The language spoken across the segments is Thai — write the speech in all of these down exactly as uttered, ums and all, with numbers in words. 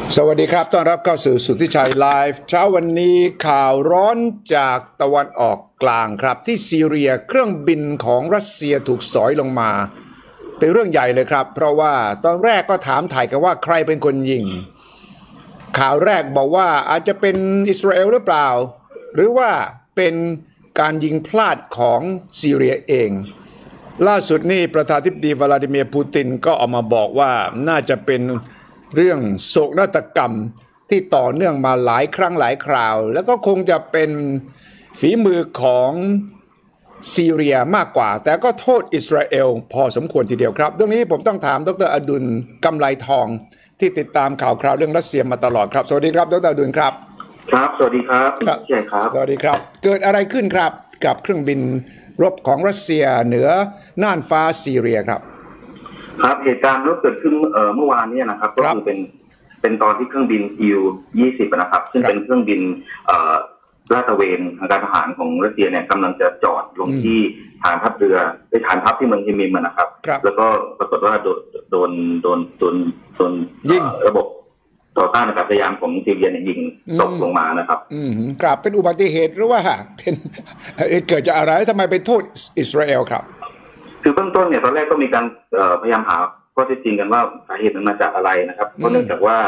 สวัสดีครับต้อนรับเข้าสู่สุทธิชัยไลฟ์เช้าวันนี้ข่าวร้อนจากตะวันออกกลางครับที่ซีเรียเครื่องบินของรัสเซียถูกสอยลงมาเป็นเรื่องใหญ่เลยครับเพราะว่าตอนแรกก็ถามถ่ายกันว่าใครเป็นคนยิงข่าวแรกบอกว่าอาจจะเป็นอิสราเอลหรือเปล่าหรือว่าเป็นการยิงพลาดของซีเรียเองล่าสุดนี่ประธานาธิบดีวลาดิเมียร์ปูตินก็ออกมาบอกว่าน่าจะเป็นเรื่องโศกนาฏกรรมที่ต่อเนื่องมาหลายครั้งหลายคราวแล้วก็คงจะเป็นฝีมือของซีเรียมากกว่าแต่ก็โทษอิสราเอลพอสมควรทีเดียวครับเรื่องนี้ผมต้องถามดร.อดุลกำไลทองที่ติดตามข่าวคราวเรื่องรัสเซียมาตลอดครับสวัสดีครับดร.อดุลครับครับสวัสดีครับครับใช่ครับสวัสดีครับเกิดอะไรขึ้นครับกับเครื่องบินรบของรัสเซียเหนือน่านฟ้าซีเรียครับครับเหตุการณ์ที่เกิดขึ้นเอ่อเมื่อวานนี้นะครับก็คือเป็นเป็นตอนที่เครื่องบิน คิว ยี่สิบ นะครับซึ่งเป็นเครื่องบินเอ่อลาดตระเวนทางการทหารของรัสเซียเนี่ยกำลังจะจอดลงที่ฐานทัพเรือในฐานทัพที่เมืองเฮมิมนะครับแล้วก็ปรากฏว่าโดนโดนโดนโดนโดนระบบต่อต้านอากาศยานของซีเรียยิงตกลงมานะครับอืมครับเป็นอุบัติเหตุหรือว่าเป็นเกิดจากอะไรทำไมไปโทษอิสราเอลครับคือเบื้องต้นเนี่ยตอนแรกก็มีการพยายามหาข้อเท็จจริงกันว่าสาเหตุมันมาจากอะไรนะครับเพราะเนื่องจากว่า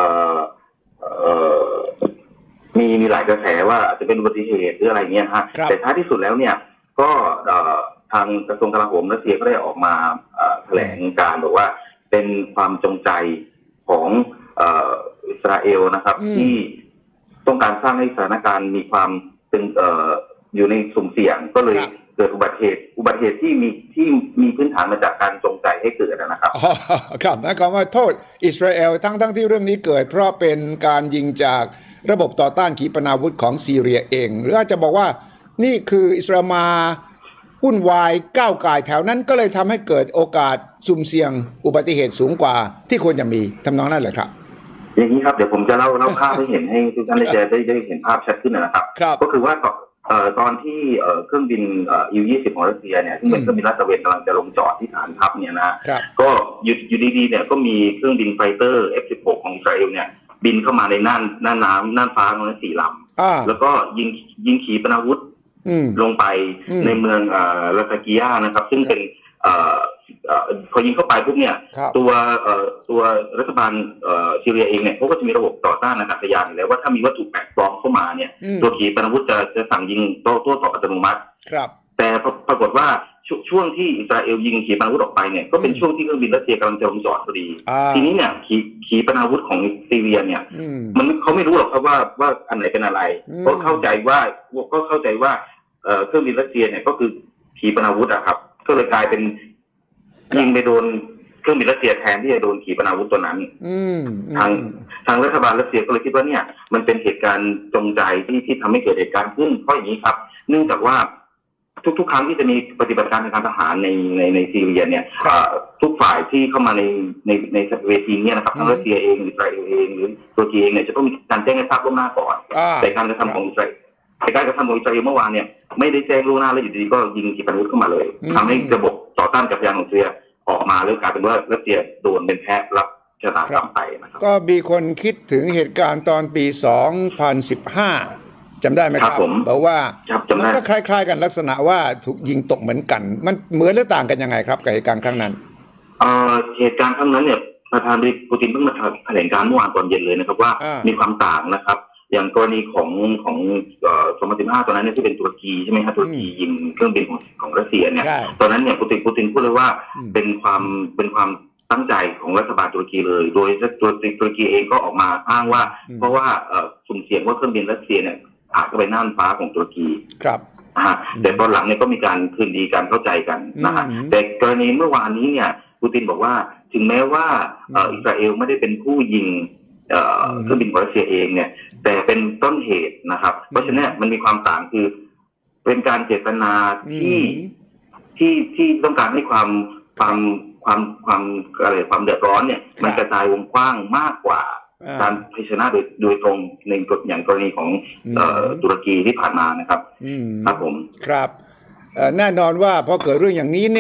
มีมีหลายกระแสว่าอาจจะเป็นอุบัติเหตุหรืออะไรเงี้ยฮะแต่ท้ายที่สุดแล้วเนี่ยก็ทางกระทรวงกลาโหมรัสเซียก็ได้ออกมาแถลงการบอกว่าเป็นความจงใจของอิสราเอลนะครับที่ต้องการสร้างให้สถานการณ์มีความเป็นอยู่ในสุ่มเสี่ยงก็เลยเกิดอุบัติเหตุอุบัติเหตุที่มีที่มีพื้นฐานมาจากการจงใจให้เกิดนะครับอ๋อครับนั่นก็ว่าโทษอิสราเอลทั้งทั้งที่เรื่องนี้เกิดเพราะเป็นการยิงจากระบบต่อต้านขีปนาวุธของซีเรียเองหรืออาจจะบอกว่านี่คืออิสราเอลมาวุ่นวายก้าวก่ายแถวนั้นก็เลยทำให้เกิดโอกาสสุ่มเสี่ยงอุบัติเหตุสูงกว่าที่ควรจะมีทำนองนั้นเลยครับอย่างนี้ครับเดี๋ยวผมจะเล่าเล่าภาพให้เห็นให้ทุกท่านได้ได้ได้เห็นภาพชัดขึ้นนะครับก็คือว่าเอ่อตอนที่เอ่อเครื่องบินเอ่อ ยู ยี่สิบ ของรัสเซียเนี่ยซึ่งเป็นเครื่องบินลาดตระเวนกำลังจะลงจอดที่ฐานทัพเนี่ยนะก็อยู่อยู่ดีๆเนี่ยก็มีเครื่องบินไฟเตอร์ เอฟ สิบหก ของอิสราเอลเนี่ยบินเข้ามาในน่านน่านน้ำน่านฟ้าตรงนั้นสี่ลำแล้วก็ยิงยิงขีปนาวุธลงไปในเมืองเอ่อลาตากิยานะครับซึ่งเป็นเอ่อพอยิงเข้าไปปุ๊บเนี่ยตัวตัวรัฐบาลซีเรียเองเนี่ยเขาก็จะมีระบบต่อต้านอากาศยานแล้วว่าถ้ามีวัตถุแปลกปลอมเข้ามาเนี่ยตัวขีปนาวุธจะจะสั่งยิงโต้โต้ตอบอัตโนมัติแต่ปรากฏว่าช่วงที่อิสราเอลยิงขีปนาวุธออกไปเนี่ยก็เป็นช่วงที่เครื่องบินรัสเซียกำลังจะลงจอดพอดีทีนี้เนี่ยขีขีปนาวุธของซีเรียเนี่ยมันเขาไม่รู้หรอกครับว่าว่าอันไหนเป็นอะไรก็เข้าใจว่าก็เข้าใจว่าเครื่องบินรัสเซียเนี่ยก็คือขีปนาวุธอะครับก็เลยกลายเป็นยิงไปโดนเครื่องบินรัสเซียแทนที่จะโดนขีปนาวุธตัวนั้นทางทางรัฐบาลรัสเซียก็เลยคิดว่าเนี่ยมันเป็นเหตุการณ์จงใจที่ที่ทำให้เกิดเหตุการณ์ขึ้นเพราะอย่างนี้ครับเนื่องจากว่าทุกๆครั้งที่จะมีปฏิบัติการทางการทหารในในในซีเรียเนี่ยทุกฝ่ายที่เข้ามาในในในเวทีนี้นะครับทั้งรัสเซียเองอิสราเอลเองหรือตุรกีเองเนี่ยจะต้องมีการแจ้งให้ทราบล่วงหน้าก่อนแต่การกระทำของอิสราเอลแต่การกระทำของอิสราเอลเมื่อวานเนี่ยไม่ได้แจ้งล่วงหน้าแล้วอยู่ดีก็ยิงขีปนาวุธเข้ามาเลยทำให้ระบบต่อต้านจักรยานของซีเรียออกมาแล้วกลายเป็นว่ารัสเซียโดนเป็นแพ้รับชะตากรรมไปนะครับก็มีคนคิดถึงเหตุการณ์ตอนปีสองพันสิบห้าจำได้ไหมครับบอกว่ามันก็คล้ายๆกันลักษณะว่าถูกยิงตกเหมือนกันมันเหมือนหรือต่างกันยังไงครับกับเหตุการณ์ครั้งนั้นเหตุการณ์ครั้งนั้นเนี่ยประธานาธิบดีปูตินเพิ่งมาแถลงการเมื่อวานตอนเย็นเลยนะครับว่ามีความต่างนะครับอย่างกรณีของของสองพันสิบห้าตอนนั้นเนี่ยที่เป็นตุรกีใช่ไหมครับตุรกียิงเครื่องบินของของรัสเซียเนี่ยตอนนั้นเนี่ยปูตินปูตินพูดเลยว่าเป็นความเป็นความตั้งใจของรัฐบาลตุรกีเลยโดยตัวตุรกีเองก็ออกมาอ้างว่าเพราะว่าสุ่มเสี่ยงว่าเครื่องบินรัสเซียเนี่ยอาจจะไปน่านฟ้าของตุรกีครับแต่ตอนหลังเนี่ยก็มีการคืนดีกันเข้าใจกันนะฮะแต่กรณีเมื่อวานนี้เนี่ยปูตินบอกว่าถึงแม้ว่าอิสราเอลไม่ได้เป็นผู้ยิงเครื่องบินของรัสเซียเองเนี่ยแต่เป็นต้นเหตุนะครับเพราะฉะนั้นมันมีความต่างคือเป็นการเจตนาที่ที่ที่ต้องการให้ความความความความอะไรความเดือดร้อนเนี่ยมันกระจายวงกว้างมากกว่าการเผชิญหน้าโดยโดยตรงในกฎอย่างกรณีของตุรกีที่ผ่านมานะครับครับผมครับแน่นอนว่าพอเกิดเรื่องอย่างนี้เนี่ย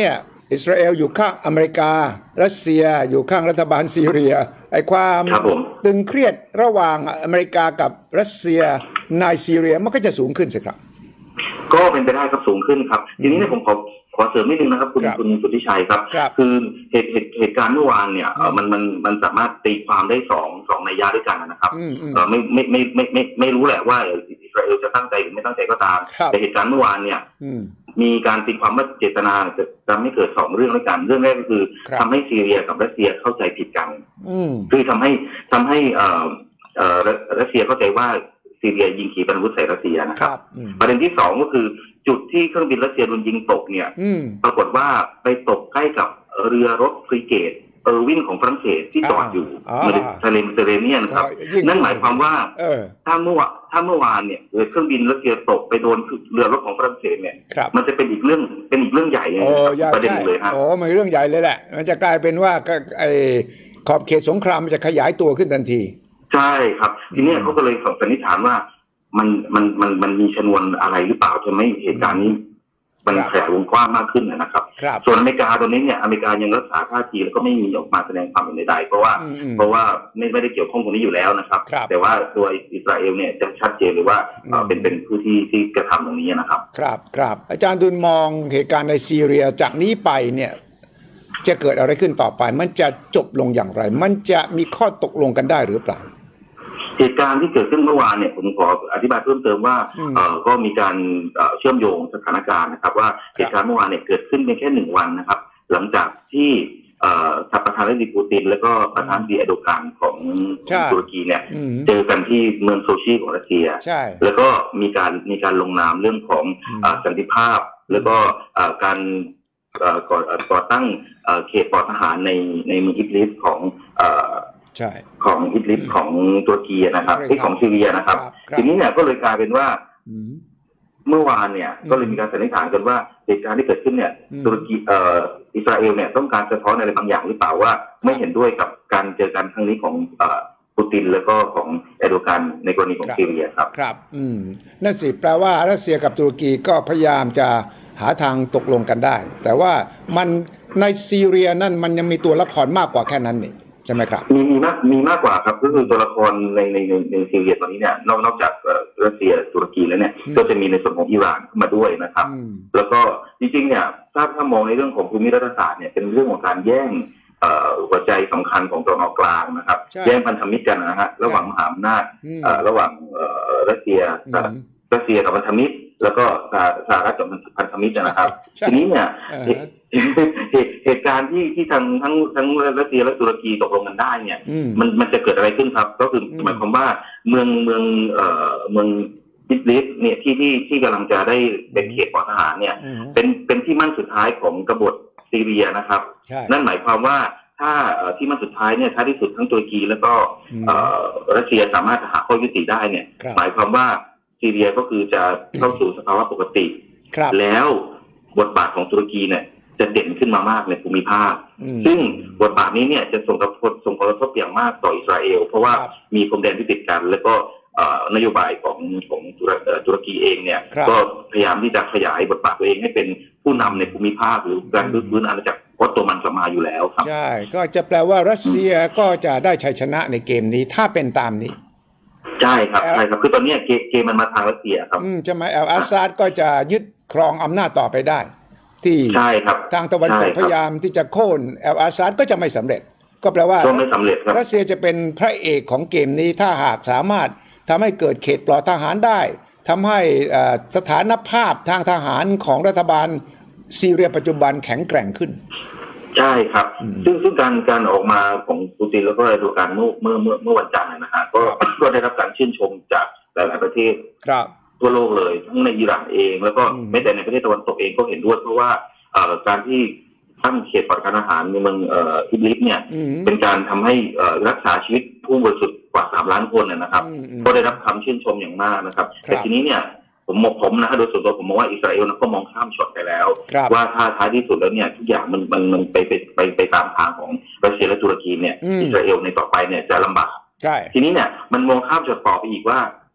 อิสราเอลอยู่ข้างอเมริการัสเซียอยู่ข้างรัฐบาลซีเรียไอ้ความตึงเครียดระหว่างอเมริกากับรัสเซียในซีเรียมันก็จะสูงขึ้นสิครับก็เป็นไปได้ครับสูงขึ้นครับทีนี้เนี่ยผมขอขอเสริมนิดนึงนะครับคุณคุณสุทธิชัยครับคือเหตุเหตุการณ์เมื่อวานเนี่ยมันมันมันสามารถตีความได้สองสองนัยยะด้วยกันนะครับไม่ไม่ไม่ไม่ไม่ไม่รู้แหละว่าอิสราเอลจะตั้งใจหรือไม่ตั้งใจก็ตามแต่เหตุการณ์เมื่อวานเนี่ยมีการตีความว่าเจตนาจะจะไม่เกิดสองเรื่องด้วยกันเรื่องแรกก็คือทำให้ซีเรียกับรัสเซียเข้าใจผิดกันคือทำให้ทำให้เอ่อเอ่อรัสเซียเข้าใจว่าซีเรียยิงขีปนาวุธใส่รัสเซียนะครับประเด็นที่สองก็คือจุดที่เครื่องบินรัสเซียโดนยิงตกเนี่ยปรากฏว่าไปตกใกล้กับเรือรบฟริเกตเออร์วินของฝรั่งเศสที่จอดอยู่ในทะเลเมดิเตอร์เรเนียนครับนั่นหมายความว่าถ้าเมื่อถ้าเมื่อวานเนี่ยเครื่องบินรัสเซียตกไปโดนเรือรบของฝรั่งเศสเนี่ยมันจะเป็นอีกเรื่องเป็นอีกเรื่องใหญ่ประเด็นเลยครับโอ้มันเรื่องใหญ่เลยแหละมันจะกลายเป็นว่าไอ้ขอบเขตสงครามมันจะขยายตัวขึ้นทันทีใช่ครับทีนี้เขาก็เลยสันนิษฐานว่ามันมันมันมันมีชนวนอะไรหรือเปล่าทำให้เหตุการณ์นี้มันแผ่วงกว้างมากขึ้นนะครับส่วนอเมริกาตอนนี้เนี่ยอเมริกายังรักษาท่าทีแล้วก็ไม่มีออกมาแสดงความเห็นใดๆเพราะว่าเพราะว่าไม่ไม่ได้เกี่ยวข้องตรงนี้อยู่แล้วนะครับแต่ว่าตัวอิสราเอลเนี่ยจะชัดเจนเลยว่าเป็นเป็นผู้ที่ที่กระทำตรงนี้นะครับครับครับอาจารย์ดุลมองเหตุการณ์ในซีเรียจากนี้ไปเนี่ยจะเกิดอะไรขึ้นต่อไปมันจะจบลงอย่างไรมันจะมีข้อตกลงกันได้หรือเปล่าเหตุการณ์ที่เกิดขึ้นเมื่อวานเนี่ยผมขออธิบายเพิ่มเติมว่าเอ่อก็มีการเชื่อมโยงสถานการณ์นะครับว่าเหตุการณ์เมื่อวานเนี่ยเกิดขึ้นเพียงแค่หนึ่งวันนะครับหลังจากที่เอ่อประธานาธิบดีปูตินแล้วก็ประธานาธิบดีเอโดกันของตุรกีเนี่ยเจอกันที่เมืองโซชีของรัสเซียแล้วก็มีการมีการลงนามเรื่องของสันติภาพแล้วก็การก่อก่อตั้งเขตปลอดทหารในในเมืองอิดลิบของของอิดลิบของตุรกีนะครับที่ของซีเรียนะครับทีนี้เนี่ยก็เลยกลายเป็นว่าเมื่อวานเนี่ยก็เลยมีการสันนิษฐานกันว่าเหตุการณ์ที่เกิดขึ้นเนี่ยตุรกีเอ่ออิสราเอลเนี่ยต้องการสะท้อนอะไรบางอย่างหรือเปล่าว่าไม่เห็นด้วยกับการเจอกันครั้งนี้ของปูตินแล้วก็ของเอโดกันในกรณีของซีเรียครับครับอืมนั่นสิแปลว่ารัสเซียกับตุรกีก็พยายามจะหาทางตกลงกันได้แต่ว่ามันในซีเรียนั่นมันยังมีตัวละครมากกว่าแค่นั้นนี่ใช่ไหมครับมีมีมากมีมากกว่าครับก็คือตัวละครในในในในซีเรียตอนนี้เนี่ยนอกนอกจากรัสเซียตุรกีแล้วเนี่ยก็จะมีในส่วนของอิหร่านเข้ามาด้วยนะครับแล้วก็จริงๆเนี่ยถ้าถ้ามองในเรื่องของภูมิรัฐศาสตร์เนี่ยเป็นเรื่องของการแย่งหัวใจสำคัญของตะวันออกกลางนะครับแย่งพันธมิตรกันนะฮะระหว่างมหาอำนาจระหว่างรัสเซียรัสเซียกับพันธมิตรแล้วก็สหรัฐกับพันธมิตรนะครับทีนี้เนี่ยเหตุการณ์ที่ที่ทางทั้งทั้งรัสเซียและตุรกีตกลงกันได้เนี่ยมันมันจะเกิดอะไรขึ้นครับก็คือหมายความว่าเมืองเมืองเอ่อเมืองอิดลิบเนี่ยที่ที่ที่กำลังจะได้เป็นเขตปลอดทหารเนี่ยเป็นเป็นที่มั่นสุดท้ายของกบฏซีเรียนะครับนั่นหมายความว่าถ้าที่มั่นสุดท้ายเนี่ยท้ายที่สุดทั้งตุรกีแล้วก็รัสเซียสามารถหาข้อยุติได้เนี่ยหมายความว่าซีเรียก็คือจะเข้าสู่สภาวะปกติแล้วบทบาทของตุรกีเนี่ยจะเด่นขึ้นมามากในภูมิภาคซึ่งบทบาทนี้เนี่ยจะส่งกระทบส่งผลกระทบอย่างมากต่ออิสราเอลเพราะว่ามีพรมแดนที่ติดกันแล้วก็นโยบายของของตุรกีเองเนี่ยก็พยายามที่จะขยายบทบาทตัวเองให้เป็นผู้นำในภูมิภาคหรือการรื้อฟื้นอาณาจักรวัตโตมันสมาอยู่แล้วครับใช่ก็จะแปลว่ารัสเซียก็จะได้ชัยชนะในเกมนี้ถ้าเป็นตามนี้ใช่ครับใช่ครับคือตอนนี้เกมมันมาทางรัสเซียครับใช่ไหมเอลอาซาดก็จะยึดครองอำนาจต่อไปได้ที่ใช่ครับทางตะวันตกพยายามที่จะโค่นเอลอาซาดก็จะไม่สำเร็จก็แปลว่าไม่สำเร็จครับรัสเซียจะเป็นพระเอกของเกมนี้ถ้าหากสามารถทำให้เกิดเขตปลอดทหารได้ทำให้สถานภาพทางทหารของรัฐบาลซีเรียปัจจุบันแข็งแกร่งขึ้นใช่ครับซึ่งซึ่งการการออกมาของปูตินแล้วก็เอโดกันเมื่อเมื่อเมื่อเมื่อวันจันทร์นะฮะก็ก็ได้รับการชื่นชมจากหลายๆประเทศทั่วโลกเลยทั้งในอิหร่านเองแล้วก็แม้แต่ในประเทศตะวันตกเองก็เห็นด้วยเพราะว่าการที่ตั้งเขตปลอดทหารในเมืองอิดลิบเนี่ยเป็นการทำให้รักษาชีวิตผู้บริสุทธิ์กว่าสามล้านคนนะครับก็ได้รับคำชื่นชมอย่างมากนะครับแต่ทีนี้เนี่ยผมมองผมนะโดยส่วนตัวผมมองว่าอิสราเอลก็มองข้ามช็อตไปแล้วว่าถ้าท้ายที่สุดแล้วเนี่ยทุกอย่างมันมันมันไปไปไปไปตามทางของรัสเซียและตุรกีเนี่ยอิสราเอลในต่อไปเนี่ยจะลำบากทีนี้เนี่ยมันมองข้ามช็อตต่อไปอีกว่า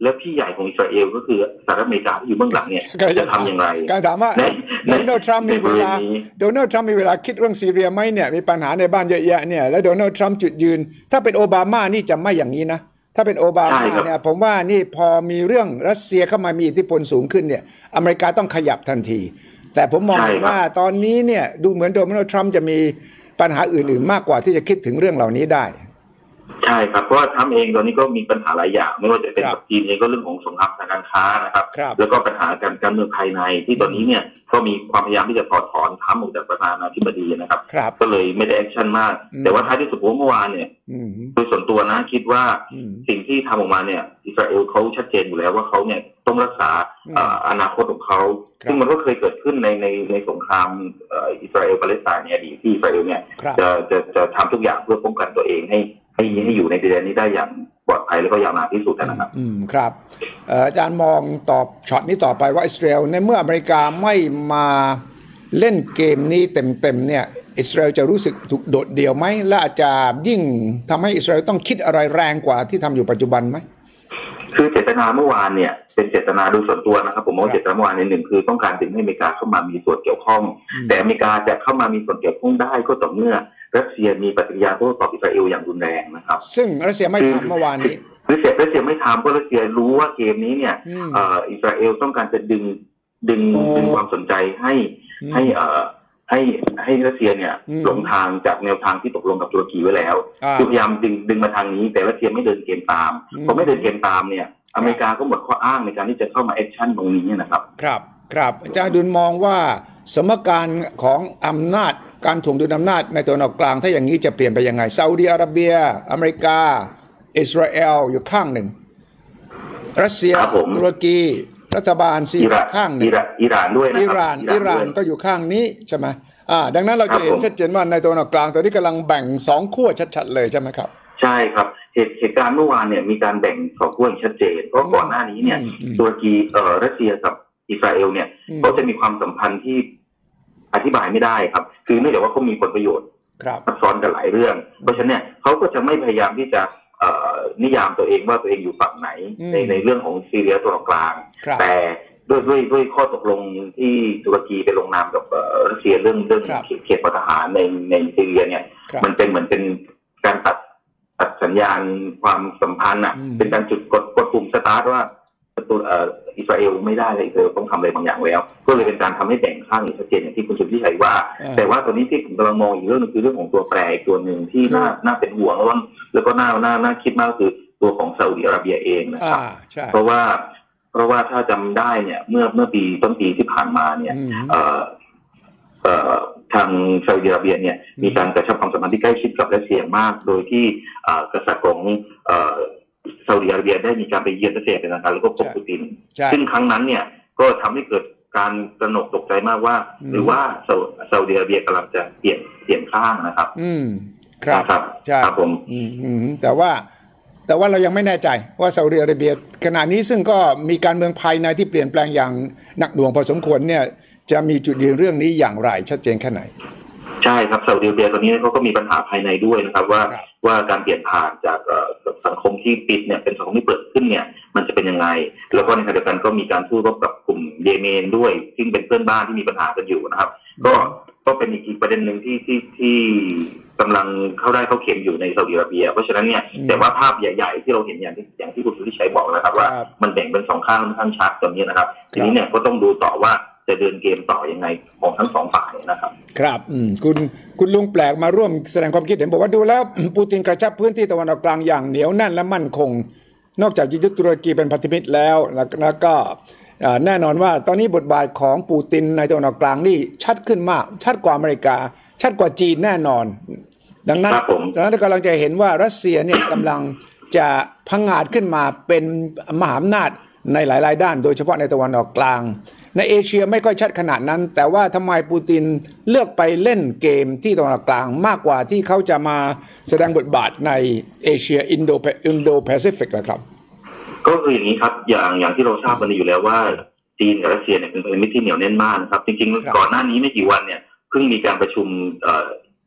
แล้วพี่ใหญ่ของอิสราเอลก็คือสหรัฐอเมริกาที่อยู่เบื้องหลังเนี่ยจะทำอย่างไรการถามว่าโดนัลด์ทรัมป์มีเวลาโดนัลด์ทรัมป์มีเวลาคิดเรื่องซีเรียไหมเนี่ยมีปัญหาในบ้านเยอะแยะเนี่ยแล้วโดนัลด์ทรัมป์จุดยืนถ้าเป็นโอบามานี่จะไม่อย่างนี้นะถ้าเป็นโอบามาเนี่ยผมว่านี่พอมีเรื่องรัสเซียเข้ามามีอิทธิพลสูงขึ้นเนี่ยอเมริกาต้องขยับทันทีแต่ผมมองว่าตอนนี้เนี่ยดูเหมือนโดนัลด์ทรัมป์จะมีปัญหาอื่นๆมากกว่าที่จะคิดถึงเรื่องเหล่านี้ได้ใช่ครับเพราะว่าทรัมป์เองตอนนี้ก็มีปัญหาหลายอย่างไม่ว่าจะเป็นกับจีนเองก็เรื่องของสงครามทางการค้านะครับแล้วก็ปัญหาการการเมืองภายในที่ตอนนี้เนี่ยก็มีความพยายามที่จะถอดถอนทรัมป์ออกจากประธานาธิบดีนะครับก็เลยไม่ได้แอคชั่นมากแต่ว่าท้ายที่สุดเมื่อวานเนี่ยโดยส่วนตัวนะคิดว่าสิ่งที่ทำออกมาเนี่ยอิสราเอลเขาชัดเจนอยู่แล้วว่าเขาเนี่ยต้องรักษาอนาคตของเขาซึ่งมันก็เคยเกิดขึ้นในในในสงครามอิสราเอลปาเลสไตน์ในอดีตที่อิสราเอลเนี่ยจะจะจะทำทุกอย่างเพื่อป้องกันตัวเองให้ให้ให้อยู่ในดินแดนนี้ได้อย่างปลอดภัยแล้วก็ยาวนานที่สุดนะครับอืมครับอาจารย์มองตอบช็อตนี้ต่อไปว่าอิสราเอลในเมื่ออเมริกาไม่มาเล่นเกมนี้เต็มๆเนี่ยอิสราเอลจะรู้สึกถูกโดดเดี่ยวไหมและอาจจะยิ่งทำให้อิสราเอลต้องคิดอะไรแรงกว่าที่ทำอยู่ปัจจุบันไหมคือเจตนาเมื่อวานเนี่ยเป็นเจตนาโดยส่วนตัวนะครับผมมองเจตนาเมื่อวานในหนึ่งคือต้องการดึงให้อเมริกาเข้ามามีส่วนเกี่ยวข้องแต่อเมริกาจะเข้ามามีส่วนเกี่ยวข้องได้ก็ต่อเมื่อรัสเซียมีปฏิกิริยาโต้ตอบอิสราเอลอย่างรุนแรงนะครับซึ่งรัสเซียไม่ทำเมื่อวานนี้รัสเซียรัสเซียไม่ทำเพราะรัสเซียรู้ว่าเกมนี้เนี่ยอิสราเอลต้องการจะดึงดึงดึงความสนใจให้ให้ให้ให้รัสเซียเนี่ยหลงทางจากแนวทางที่ตกลงกับตุรกีไว้แล้วพยายามดึงดึงมาทางนี้แต่รัสเซียไม่เดินเกมตามพอไม่เดินเกมตามเนี่ยอเมริกาก็หมดข้ออ้างในการที่จะเข้ามาแอคชั่นตรงนี้นะครับครับครับอาจารย์ดุลมองว่าสมการของอำนาจการถ่วงดุลอำนาจในตะวันออกกลางถ้าอย่างนี้จะเปลี่ยนไปยังไงซาอุดิอาระเบียอเมริกาอิสราเอลอยู่ข้างหนึ่งรัสเซียตุรกีรัฐบาลซีเรียข้างหนึ่งอิหร่านด้วยนะครับอิหร่านอิหร่านก็อยู่ข้างนี้ใช่ไหมอ่าดังนั้นเราจะเห็นชัดเจนว่าในตะวันออกกลางตอนนี้กำลังแบ่งสองขั้วชัดๆเลยใช่ไหมครับใช่ครับเหตุเหตุการณ์เมื่อวานเนี่ยมีการแบ่งสองขั้วชัดเจนเพราะก่อนหน้านี้เนี่ยตุรกีเอ่อรัสเซียกับอิสราเอลเนี่ยเขาจะมีความสัมพันธ์ที่อธิบายไม่ได้ครับคือเนื่องจากว่าเขามีผลประโยชน์ซับซ้อนกันหลายเรื่องเพราะฉะนั้นเนี่ยเขาก็จะไม่พยายามที่จะนิยามตัวเองว่าตัวเองอยู่ฝั่งไหนในในเรื่องของซีเรียตะวันออกกลางแต่ด้วยด้วยด้วยข้อตกลงที่ตุรกีไปลงนามกับรัสเซียเรื่องเรื่องเขตปกทหารในในซีเรียเนี่ยมันเป็นเหมือนเป็นการตัดตัดสัญญาณความสัมพันธ์อ่ะเป็นการจุดกดกดปุ่มสตาร์ทว่าตัวอิสราเอลไม่ได้เลยอิสราเอลต้องทำอะไรบางอย่างแล้วก็เลยเป็นการทำให้แบ่งข้างอย่างชัดเจนอย่างที่คุณสุทธิชัยว่าแต่ว่าตอนนี้ที่ผมกำลังมองอีกเรื่องนึงคือเรื่องของตัวแปรอีกตัวหนึ่งที่น่าน่าเป็นห่วงแล้วแล้วก็น่าน่าน่าคิดมากคือตัวของซาอุดิอาระเบียเองนะครับเพราะว่าเพราะว่าถ้าจำได้เนี่ยเมื่อเมื่อปีต้นปีที่ผ่านมาเนี่ยทางซาอุดิอาระเบียเนี่ยมีการกระชับความสัมพันธ์ที่ใกล้ชิดกับรัสเซียมากโดยที่กษัตริย์ของซาอุดิอาระเบียได้มีการไปเยือนรัสเซียเป็นทางการแล้วก็พบปูตินซึ่งครั้งนั้นเนี่ยก็ทำให้เกิดการตระหนกตกใจมากว่าหรือว่าซาอุดิอาระเบียกำลังจะเปลี่ยนเปลี่ยนข้างนะครับอืมครับครับใช่ครับผมอืมอืมแต่ว่าแต่ว่าเรายังไม่แน่ใจว่าซาอุดิอาระเบียขณะนี้ซึ่งก็มีการเมืองภายในที่เปลี่ยนแปลงอย่างหนักหน่วงพอสมควรเนี่ยจะมีจุดยืนเรื่องนี้อย่างไรชัดเจนแค่ไหนใช่ครับซาอุดิอาระเบียตอนนี้เขาก็มีปัญหาภายในด้วยนะครับว่าว่าการเปลี่ยนผ่านจากสังคมที่ปิดเนี่ยเป็นสังคมที่เปิดขึ้นเนี่ยมันจะเป็นยังไงแล้วก็ในขณะเดียวกันก็มีการสู้รบกับกลุ่มเยเมนด้วยซึ่งเป็นเพื่อนบ้านที่มีปัญหากันอยู่นะครับก็ก็เป็นอีกประเด็นหนึ่งที่ที่ที่กำลังเข้าได้เข้าเข็มอยู่ในซาอุดิอาระเบียเพราะฉะนั้นเนี่ยแต่ว่าภาพใหญ่ๆที่เราเห็นอย่างที่อย่างที่คุณสุทธิชัยบอกนะครับว่ามันแบ่งเป็นสองข้างค่อนข้างชัดตอนนี้นะครับทีนี้เนี่ยก็ต้องดูต่อว่าจะเดินเกมต่อยังไงของทั้งสองฝ่ายนะครับครับอืมคุณคุณลุงแปลกมาร่วมแสดงความคิดเห็นบอกว่าดูแล้วปูตินกระชับพื้นที่ตะวันออกกลางอย่างเหนียวแน่นและมั่นคงนอกจากยึดตุรกีเป็นพันธมิตรแล้วแล้วก็แน่นอนว่าตอนนี้บทบาทของปูตินในตะวันออกกลางนี่ชัดขึ้นมากชัดกว่าอเมริกาชัดกว่าจีนแน่นอนดังนั้นดังนั้นกำลังจะเห็นว่ารัสเซียเนี่ยกำลังจะพังอาจขึ้นมาเป็นมหาอำนาจในหลายๆด้านโดยเฉพาะในตะวันออกกลางในเอเชียไม่ค่อยชัดขนาดนั้นแต่ว่าทำไมปูตินเลือกไปเล่นเกมที่ตะวันออกกลางมากกว่าที่เขาจะมาแสดงบทบาทในเอเชียอินโดอินโดแปซิฟิกล่ะครับก็คืออย่างนี้ครับอย่างอย่างที่เราทราบกันอยู่แล้วว่าจีนกับรัสเซียเนี่ยเป็นพันธมิตรที่เหนียวแน่นมากนะครับจริงๆก่อนหน้านี้ไม่กี่วันเนี่ยเพิ่งมีการประชุม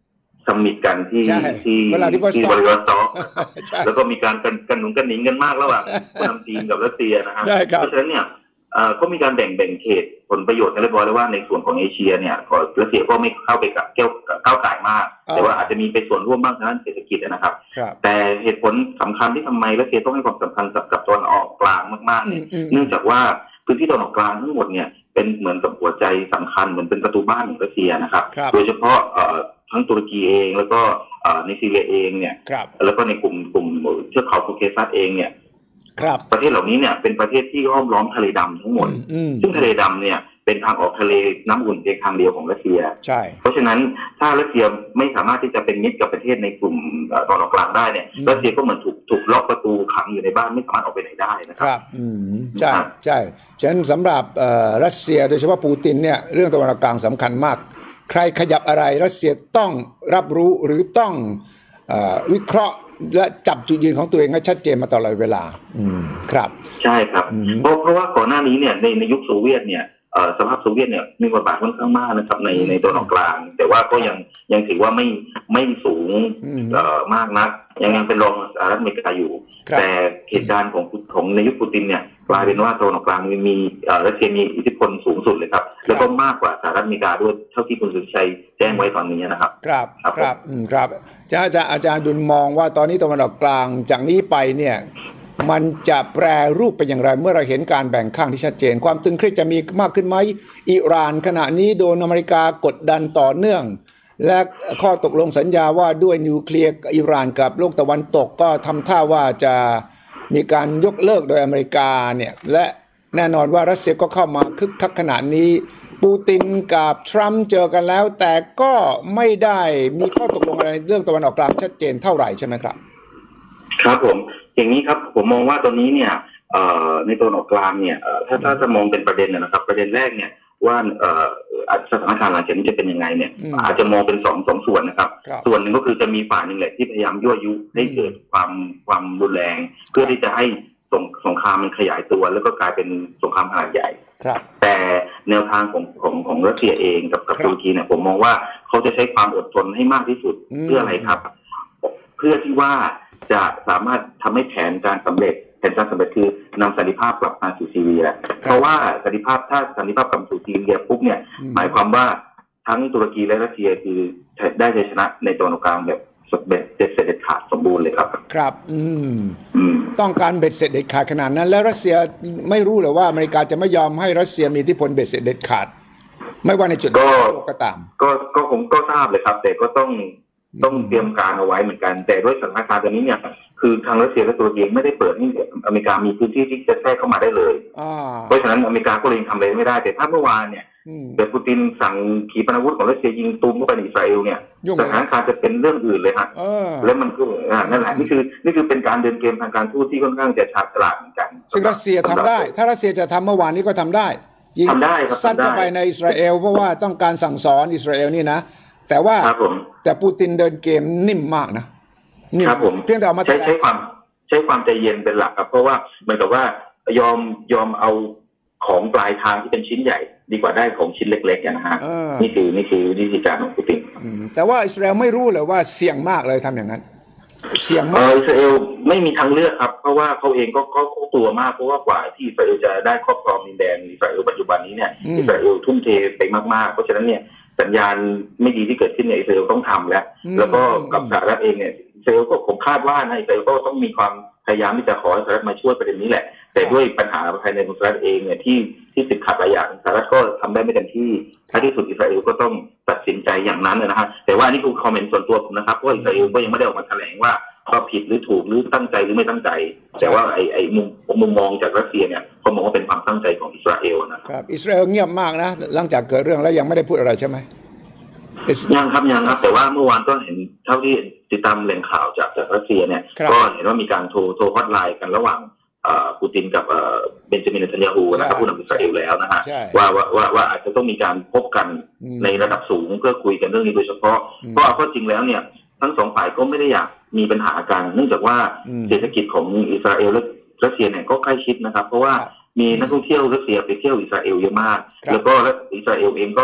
สมิตกันที่ที่ที่บริวารสองแล้วก็มีการกันกันหนุนกันหนิงกันมากระหว่างผู้นำจีนกับรัสเซียนะฮะเพราะฉะนั้นเนี่ยก็มีการแบ่งแบ่งเขตผลประโยชน์กันเรียบร้อยแล้วว่าในส่วนของเอเชียเนี่ยรัสเซียก็ไม่เข้าไปกับเกี่ยวก้าวไก่มากแต่ว่าอาจจะมีไปส่วนร่วมบ้างทางด้านเศรษฐกิจนะครับแต่เหตุผลสำคัญที่ทำไมรัสเซียต้องให้ความสำคัญกับตะวันออกกลางมากๆเนี่ยเนื่องจากว่าพื้นที่ตะวันออกกลางทั้งหมดเนี่ยเป็นเหมือนกับหัวใจสำคัญเหมือนเป็นประตูบ้านของรัสเซียนะครับโดยเฉพาะทั้งตุรกีเองแล้วก็ในซีเรียเองเนี่ยแล้วก็ในกลุ่มกลุ่มเทือกเขาโคเคซัสเองเนี่ยประเทศเหล่านี้เนี่ยเป็นประเทศที่ห้อมล้อมทะเลดำทั้งหมดซึ่งทะเลดำเนี่ยเป็นทางออกทะเลน้ำอุ่นเพียงทางเดียวของรัสเซียใช่เพราะฉะนั้นถ้ารัสเซียไม่สามารถที่จะเป็นมิตรกับประเทศในกลุ่มตะวันออกกลางได้เนี่ยรัสเซียก็เหมือนถูกถูกล็อกประตูขังอยู่ในบ้านไม่สามารถออกไปไหนได้นะครับครับอืมใช่ใช่ฉะนั้นสำหรับรัสเซียโดยเฉพาะปูตินเนี่ยเรื่องตะวันออกกลางสำคัญมากใครขยับอะไรรัสเซียต้องรับรู้หรือต้องวิเคราะห์และจับจุดยืนของตัวเองให้ชัดเจนมาตลอดเวลาอืมครับใช่ครับเพราะเพราะว่าก่อนหน้านี้เนี่ยในในยุคโซเวียตเนี่ยสภาพโซเวียตเนี่ยมีบทบาทค่อนข้างมากนะครับในในตะวันออกกลางแต่ว่าก็ยังยังถือว่าไม่ไม่สูงมากนักยังยังเป็นรองสหรัฐอเมริกาอยู่แต่เหตุการณ์ของของในยุคปูตินเนี่ยกลายเป็นว่าตะวันออกกลางมีรัสเซียมีอิทธิพลสูงสุดเลยครับแล้วก็มากกว่าสหรัฐอเมริกาด้วยเท่าที่คุณสุชัยแจ้งไว้ตอนนี้นะครับครับครับครับจะอาจารย์อาจารย์ดุลมองว่าตอนนี้ตะวันออกกลางจากนี้ไปเนี่ยมันจะแปรรูปเป็นอย่างไรเมื่อเราเห็นการแบ่งข้างที่ชัดเจนความตึงเครียดจะมีมากขึ้นไหมอิหร่านขณะนี้โดนอเมริกากดดันต่อเนื่องและข้อตกลงสัญญาว่าด้วยนิวเคลียร์อิหร่านกับโลกตะวันตกก็ทำท่าว่าจะมีการยกเลิกโดยอเมริกาเนี่ยและแน่นอนว่ารัสเซียก็เข้ามาคึกคักขนาดนี้ปูตินกับทรัมป์เจอกันแล้วแต่ก็ไม่ได้มีข้อตกลงอะไรเรื่องตะวันออกกลางชัดเจนเท่าไหร่ใช่ไหมครับครับผมอย่างนี้ครับผมมองว่าตอนนี้เนี่ยในตะวันออกกลางเนี่ยถ้าถ้าจะมองเป็นประเด็นนะครับประเด็นแรกเนี่ยว่าสถานการณ์หลังจากนี้จะเป็นยังไงเนี่ยอาจจะมองเป็นสองสองส่วนนะครับส่วนหนึ่งก็คือจะมีฝ่ายหนึ่งแหละที่พยายามยั่วยุให้เกิดความความรุนแรงเพื่อที่จะให้สงสงครามมันขยายตัวแล้วก็กลายเป็นสงครามขนาดใหญ่แต่แนวทางของของของรัสเซียเองกับกับตุรกีเนี่ยผมมองว่าเขาจะใช้ความอดทนให้มากที่สุดเพื่ออะไรครับเพื่อที่ว่าจะสามารถทำให้แผนการสำเร็จแผนการสำเร็จคือนำสันติภาพกลับมาสู่ซีเรียเพราะว่าสันติภาพถ้าสันติภาพกลับสู่ซีเรียปุ๊บเนี่ยหมายความว่าทั้งตุรกีและรัสเซียคือได้ชัยชนะในตะวันออกกลางแบบเบ็ดเสร็จเด็ดขาดสมบูรณ์เลยครับครับอืมต้องการเบ็ดเสร็จเด็ดขาดขนาดนั้นแล้วรัสเซียไม่รู้เลยว่าอเมริกาจะไม่ยอมให้รัสเซียมีอิทธิพลเบ็ดเสร็จเด็ดขาดไม่ว่าในจุดไหนก็ตามก็ก็ผมก็ทราบเลยครับแต่ก็ต้องต้องเตรียมการเอาไว้เหมือนกันแต่ด้วยสถานการณ์ตอนนี้เนี่ยคือทางรัสเซียและตุรกีไม่ได้เปิดให้อเมริกามีพื้นที่ที่จะแทรกเข้ามาได้เลยเพราะฉะนั้นอเมริกาก็เลยทำอะไรไม่ได้แต่ถ้าเมื่อวานเนี่ยแต่ปูตินสั่งขีปนาวุธของรัสเซียยิงตูมเข้าไปในอิสราเอลเนี่ยสถานการณ์จะเป็นเรื่องอื่นเลยฮะแล้วมันก็นั่นแหละนี่คือนี่คือเป็นการเดินเกมทางการทูตที่ค่อนข้างจะฉลาดฉลาดเหมือนกันซึ่งรัสเซียทำได้ถ้ารัสเซียจะทำเมื่อวานนี้ก็ทำได้ยิงซัดเข้าไปในอิสราเอลเพราะว่าต้องการสั่งสอนอิสราเอลนี่นะแต่ว่าแต่ปูตินเดินเกมนิ่มมากนะครับผมเพียงแต่เอามาใช้ใช้ความใช้ความใจเย็นเป็นหลักครับเพราะว่าเหมือนกับว่ายอมยอมเอาของปลายทางที่เป็นชิ้นใหญ่ดีกว่าได้ของชิ้นเล็กๆนะฮะนี่คือนี่คือวิธีการของปูตินแต่ว่าอิสราเอลไม่รู้เลยว่าเสี่ยงมากเลยทำอย่างนั้นเสี่ยงมากอิสราเอลไม่มีทางเลือกครับเพราะว่าเขาเองก็ก็กลัวมากเพราะว่ากว่าที่อิสราเอลจะได้ครอบครองดินแดนอิสราเอลปัจจุบันนี้เนี่ยอิสราเอลทุ่มเทไปมากๆเพราะฉะนั้นเนี่ยสัญญาณไม่ดีที่เกิดขึ้นในอิสราเอลต้องทำแล้วแล้วก็กับสหรัฐเองเนี่ยอิสราเอลก็ผมคาดว่าในอิสราเอลก็ต้องมีความพยายามที่จะขอให้สหรัฐมาช่วยประเด็นนี้แหละแต่ด้วยปัญหาภายในของสหรัฐเองเนี่ยที่ที่ติดขัดหลายอย่างสหรัฐก็ทำได้ไม่เต็มที่ท้ายที่สุดอิสราเอลก็ต้องตัดสินใจอย่างนั้นนะฮะแต่ว่านี่คือคอมเมนต์ส่วนตัวผมนะครับเพราะอิสราเอลก็ยังไม่ได้ออกมาแถลงว่าเขาผิดหรือถูกหรือตั้งใจหรือไม่ตั้งใจแต่ว่าไอ้ไอ้มุมมุมมองจากรัสเซียเนี่ยเขามองว่าเป็นความตั้งใจของอิสราเอลนะครับอิสราเอลเงียบมากนะหลังจากเกิดเรื่องแล้วยังไม่ได้พูดอะไรใช่ไหมยังครับยังครับแต่ว่าเมื่อวานก็เห็นเท่าที่ติดตามแหล่งข่าวจากจากรัสเซียเนี่ยก็เห็นว่ามีการโทรโทรฮอตไลน์กันระหว่างปูตินกับเบนจามินเนทันยาฮูนะครับผู้นำอิสราเอลแล้วนะฮะว่าว่าว่าว่าอาจจะต้องมีการพบกันในระดับสูงเพื่อคุยกันเรื่องนี้โดยเฉพาะเพราะข้อจริงแล้วเนี่ยทั้งสองฝ่ายก็ไม่ได้อยากมีปัญหากันเนื่องจากว่าเศรษฐกิจของอิสราเอลและรัสเซียเนี่ยก็ใกล้ชิดนะครับเพราะว่ามีนักท่องเที่ยวรัสเซียไปเที่ยวอิสราเอลเยอะมากแล้วก็อิสราเอลเองก็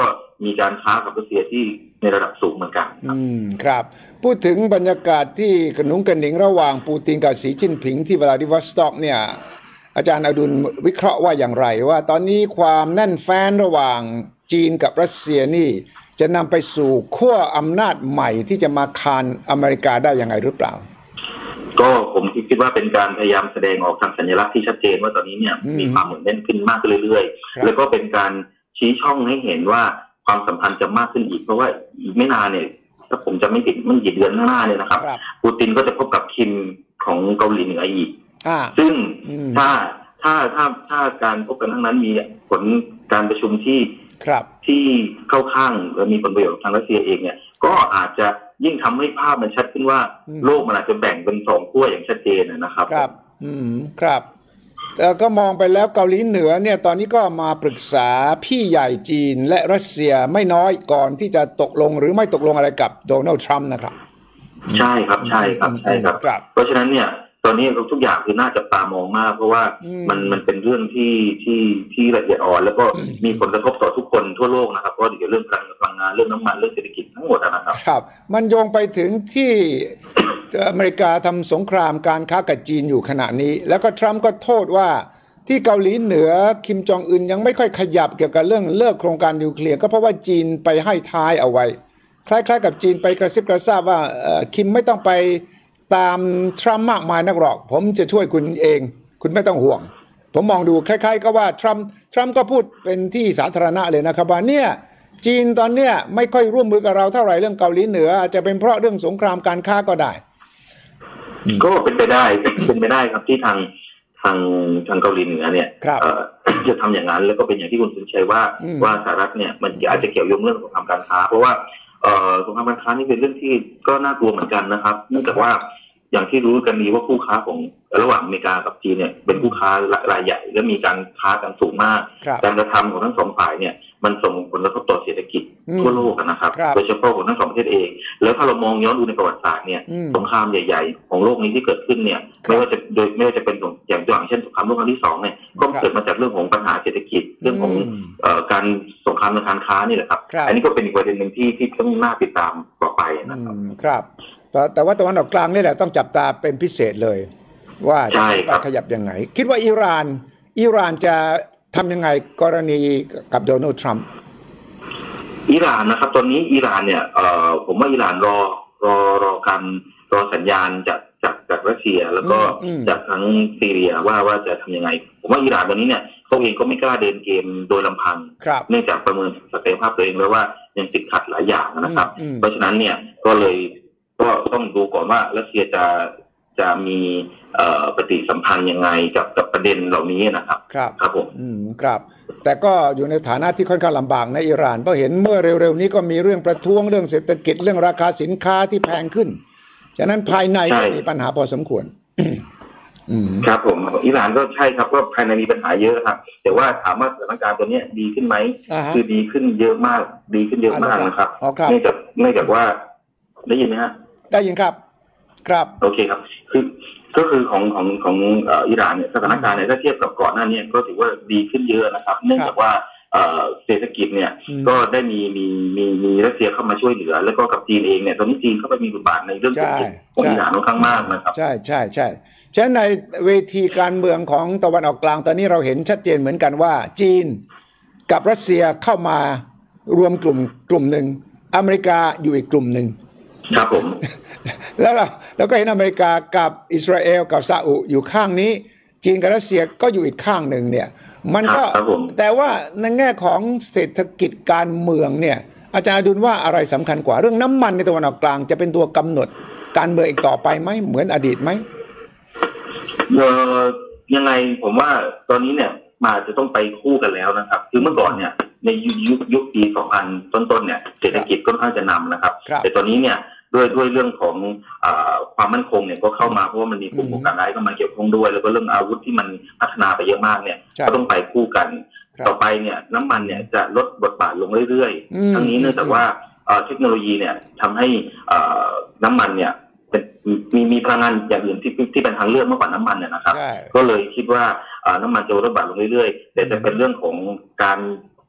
มีการค้ากับรัสเซียที่ในระดับสูงเหมือนกันอืมครับพูดถึงบรรยากาศที่กระหนุงกระหนิงระหว่างปูตินกับสีจิ้นผิงที่วลาดิวอสต็อกเนี่ยอาจารย์อดุลวิเคราะห์ว่าอย่างไรว่าตอนนี้ความแน่นแฟ้นระหว่างจีนกับรัสเซียนี่จะนำไปสู่ขั้วอำนาจใหม่ที่จะมาคานอเมริกาได้ยังไงหรือเปล่าก็ผมคิดว่าเป็นการพยายามแสดงออกทางสัญลักษณ์ที่ชัดเจนว่าตอนนี้เนี่ยมีความเหมือนแน่นขึ้นมากขึ้นเรื่อยๆแล้วก็เป็นการชี้ช่องให้เห็นว่าความสัมพันธ์จะมากขึ้นอีกเพราะว่าอีกไม่นานเนี่ยถ้าผมจะไม่ผิดมันกี่เดือนข้างหน้าเนี่ยนะครับปูตินก็จะพบกับคิมของเกาหลีเหนืออีกซึ่งถ้าถ้าถ้าถ้าการพบกันทั้งนั้นมีผลการประชุมที่ที่เข้าข้างและมีผลประโยชน์ทางรัสเซียเองเนี่ยก็อาจจะยิ่งทำให้ภาพมันชัดขึ้นว่าโลกมันอาจจะแบ่งเป็นสองขั้วอย่างชัดเจนนะครับครับอืมครับแต่ก็มองไปแล้วเกาหลีเหนือเนี่ยตอนนี้ก็มาปรึกษาพี่ใหญ่จีนและรัสเซียไม่น้อยก่อนที่จะตกลงหรือไม่ตกลงอะไรกับโดนัลด์ทรัมป์นะครับใช่ครับใช่ครับใช่ครับเพราะฉะนั้นเนี่ยตอนนี้ทุกอย่างคือน่าจะตามองมากเพราะว่ามันมันเป็นเรื่องที่ที่ที่ละเอียดอ่อนแล้วก็มีผลกระทบต่อทุกคนทั่วโลกนะครับเพราะเกี่ยวกับเรื่องพลังงานเรื่องน้ำมันเรื่องเศรษฐกิจทั้งหมดนะครับครับมันโยงไปถึงที่อเมริกาทำสงครามการค้ากับจีนอยู่ขณะนี้แล้วก็ทรัมป์ก็โทษว่าที่เกาหลีเหนือคิมจองอึนยังไม่ค่อยขยับเกี่ยวกับเรื่องเลิกโครงการนิวเคลียร์ก็เพราะว่าจีนไปให้ท้ายเอาไว้คล้ายๆกับจีนไปกระซิบกระซาบว่าคิมไม่ต้องไปตามทรัมป์มากมายนักหรอกผมจะช่วยคุณเองคุณไม่ต้องห่วงผมมองดูคล้ายๆก็ว่าทรัมป์ทรัมป์ก็พูดเป็นที่สาธารณะเลยนะครับว่าเนี่ยจีนตอนเนี้ยไม่ค่อยร่วมมือกับเราเท่าไหร่เรื่องเกาหลีเหนืออาจจะเป็นเพราะเรื่องสงครามการค้าก็ได้ก็เป็นไปได้เป็นไปได้ครับที่ทางทางทางเกาหลีเหนือเนี่ยจะทำอย่างนั้นแล้วก็เป็นอย่างที่คุณสุนชัยว่าว่าสหรัฐเนี่ยมันอาจจะเกี่ยวโยงเรื่องสงครามการค้าเพราะว่าสงครามการค้านี่เป็นเรื่องที่ก็น่ากลัวเหมือนกันนะครับเนื่องจากว่าอย่างที่รู้กันดีว่าคู่ค้าของระหว่างอเมริกากับจีนเนี่ยเป็นคู่ค้ารายใหญ่และมีการค้ากันสูงมากการกระทำของทั้งสองฝ่ายเนี่ยมันส่งผลกระทบต่อเศรษฐกิจทั่วโลกนะครับโดยเฉพาะของทั้งสองประเทศเองแล้วถ้าเรามองย้อนดูในประวัติศาสตร์เนี่ยสงครามใหญ่ๆของโลกนี้ที่เกิดขึ้นเนี่ยไม่ว่าจะโดยไม่ว่าจะเป็นอย่างตัวอย่างเช่นสงครามโลกครั้งที่สองเนี่ยก็เกิดมาจากเรื่องของปัญหาเศรษฐกิจเรื่องของการสงครามทางการค้านี่แหละครับอันนี้ก็เป็นอีกประเด็นหนึ่งที่ที่ต้องน่าติดตามต่อไปนะครับครับแต่ว่าตะวันออกกลางนี่แหละต้องจับตาเป็นพิเศษเลยว่าจะขยับยังไงคิดว่าอิหร่านอิหร่านจะทำยังไงกรณีกับโดนัลด์ทรัมป์อิหร่านนะครับตอนนี้อิหร่านเนี่ยเอ่อผมว่าอิหร่านรอรอรอการรอสัญญาณจากจากจากรัสเซียแล้วก็จากทั้งซีเรียว่าว่าจะทำยังไงผมว่าอิหร่านตอนนี้เนี่ยเขาเองก็ไม่กล้าเดินเกมโดยลำพังเนื่องจากประเมินศักยภาพตัวเองแล้วว่ายังติดขัดหลายอย่างนะครับเพราะฉะนั้นเนี่ยก็เลยก็ต้องดูก่อนว่ารัสเซียจะจะมีปฏิสัมพันธ์ยังไงกับกับประเด็นเหล่านี้นะครับครับครับผมอืมครับแต่ก็อยู่ในฐานะที่ค่อนข้างลำบากในอิหร่านเพราะเห็นเมื่อเร็วๆนี้ก็มีเรื่องประท้วงเรื่องเศรษฐกิจเรื่องราคาสินค้าที่แพงขึ้นฉะนั้นภายในก็มีปัญหาพอสมควรครับผมอิหร่านก็ใช่ครับก็ภายในมีปัญหาเยอะครับแต่ว่าถามว่าสถานการณ์ตัวนี้ดีขึ้นไหมคือดีขึ้นเยอะมากดีขึ้นเยอะมากนะครับเนื่องจากเนื่องจากว่าได้ยินไหมฮะได้ยินครับครับโอเคครับคือก็คือของของของอิหร่านเนี่ยสถานการณ์เนี่ยถ้าเทียบกับก่อนหน้านี้ก็ถือว่าดีขึ้นเยอะนะครับเนื่องจากว่าเศรษฐกิจเนี่ยก็ได้มีมีมีมีรัสเซียเข้ามาช่วยเหลือแล้วก็กับจีนเองเนี่ยตอนนี้จีนเข้าไปมีบทบาทในเรื่องเศรษฐกิจของอิหร่านค่อนข้างมากนะครับใช่ใช่ใช่ฉะนั้นในเวทีการเมืองของตะวันออกกลางตอนนี้เราเห็นชัดเจนเหมือนกันว่าจีนกับรัสเซียเข้ามารวมกลุ่มกลุ่มหนึ่งอเมริกาอยู่อีกกลุ่มหนึ่งครับผมแล้วเราเราก็เห็นอเมริกากับอิสราเอลกับซาอุอยู่ข้างนี้จีนกับรัสเซียก็อยู่อีกข้างหนึ่งเนี่ยมันก็แต่ว่าในแง่ของเศรษฐกิจการเมืองเนี่ยอาจารย์อดุลว่าอะไรสำคัญกว่าเรื่องน้ำมันในตะวันออกกลางจะเป็นตัวกำหนดการเมืองอีกต่อไปไหมเหมือนอดีตไหมเออยังไงผมว่าตอนนี้เนี่ยมาจะต้องไปคู่กันแล้วนะครับคือเมื่อก่อนเนี่ยในยุคยุคปีสองพันต้นๆเนี่ยเศรษฐกิจค่อนข้างจะนำนะครับแต่ตอนนี้เนี่ยด้วยด้วยเรื่องของอ่าความมั่นคงเนี่ยก็เข้ามาเพราะว่ามันมีกลุ่มก่อการร้ายเข้ามาเกี่ยวข้องด้วยแล้วก็เรื่องอาวุธที่มันพัฒนาไปเยอะมากเนี่ยก็ต้องไปคู่กันต่อไปเนี่ยน้ำมันเนี่ยจะลดบทบาทลงเรื่อยๆทั้งนี้เนื่องจากว่าเทคโนโลยีเนี่ยทำให้น้ำมันเนี่ยมีมีพลังงานอย่างอื่นที่ที่เป็นทางเลือกมากกว่าน้ำมันเนี่ยนะครับก็เลยคิดว่าน้ำมันจะลดบทบาทลงเรื่อยๆแต่จะเป็นเรื่องของการ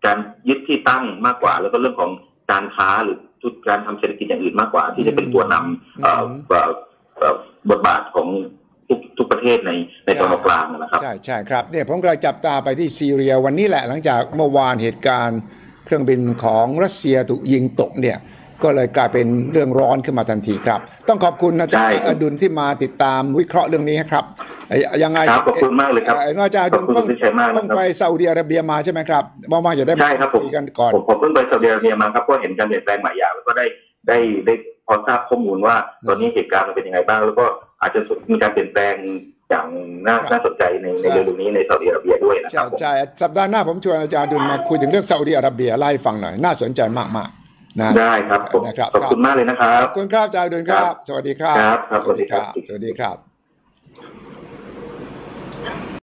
การยึดที่ตั้งมากกว่าแล้วก็เรื่องของการค้าหรือการทำเศรษฐกิจอย่างอื่นมากกว่าที่จะเป็นตัวนำบทบาทของทุกทุกประเทศในในตะวันออกกลางนะครับใช่ใช่ครับเนี่ยผมกำลังจับตาไปที่ซีเรียวันนี้แหละหลังจากเมื่อวานเหตุการณ์เครื่องบินของรัสเซียถูกยิงตกเนี่ยก็เลยกลายเป็นเรื่องร้อนขึ้นมาทันทีครับต้องขอบคุณอาจารย์อดุลที่มาติดตามวิเคราะห์เรื่องนี้ครับยังไงขอบคุณมากเลยครับอาจารย์อดุลต้องต้องไปซาอุดิอาระเบียมาใช่ไหมครับมองๆจะได้ใช่ครับผมกันก่อนผมเพิ่งไปซาอุดิอาระเบียมาครับก็เห็นการเปลี่ยนแปลงหลายอย่างแล้วก็ได้ได้ได้พอทราบข้อมูลว่าตอนนี้เหตุการณ์มันเป็นยังไงบ้างแล้วก็อาจจะมีการเปลี่ยนแปลงอย่างน่าสนใจในในเรื่องนี้ในซาอุดิอาระเบียด้วยนะครับใช่สัปดาห์หน้าผมชวนอาจารย์อดุลมาคุยถึงเรื่องซาอุดิอาระเบียไล่ฟังหน่อยน่าสนใจมากๆนะได้ครับผมขอบคุณมากเลยนะครับขอบคุณครับอาจารย์อดุลครับสวัสดีครับครับสวัสดีครับสวัสดีครับ